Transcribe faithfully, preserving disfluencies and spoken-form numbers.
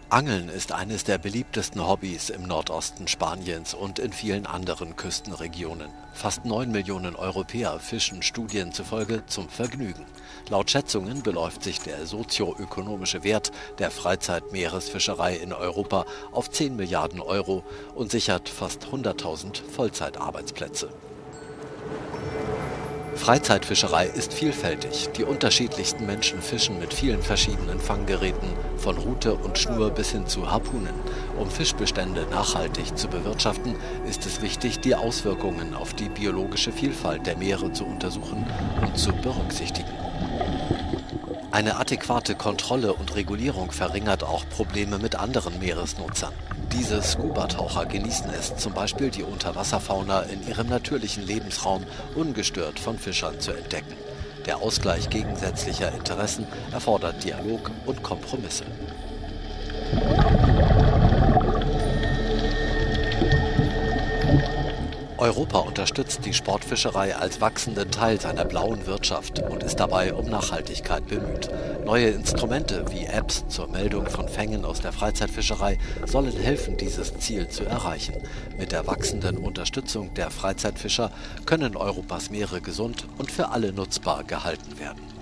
Angeln ist eines der beliebtesten Hobbys im Nordosten Spaniens und in vielen anderen Küstenregionen. Fast neun Millionen Europäer fischen Studien zufolge zum Vergnügen. Laut Schätzungen beläuft sich der sozioökonomische Wert der Freizeitmeeresfischerei in Europa auf zehn Milliarden Euro und sichert fast hunderttausend Vollzeitarbeitsplätze. Freizeitfischerei ist vielfältig. Die unterschiedlichsten Menschen fischen mit vielen verschiedenen Fanggeräten, von Rute und Schnur bis hin zu Harpunen. Um Fischbestände nachhaltig zu bewirtschaften, ist es wichtig, die Auswirkungen auf die biologische Vielfalt der Meere zu untersuchen und zu berücksichtigen. Eine adäquate Kontrolle und Regulierung verringert auch Probleme mit anderen Meeresnutzern. Diese Scuba-Taucher genießen es, zum Beispiel die Unterwasserfauna in ihrem natürlichen Lebensraum ungestört von Fischern zu entdecken. Der Ausgleich gegensätzlicher Interessen erfordert Dialog und Kompromisse. Europa unterstützt die Sportfischerei als wachsenden Teil seiner blauen Wirtschaft und ist dabei um Nachhaltigkeit bemüht. Neue Instrumente wie Apps zur Meldung von Fängen aus der Freizeitfischerei sollen helfen, dieses Ziel zu erreichen. Mit der wachsenden Unterstützung der Freizeitfischer können Europas Meere gesund und für alle nutzbar gehalten werden.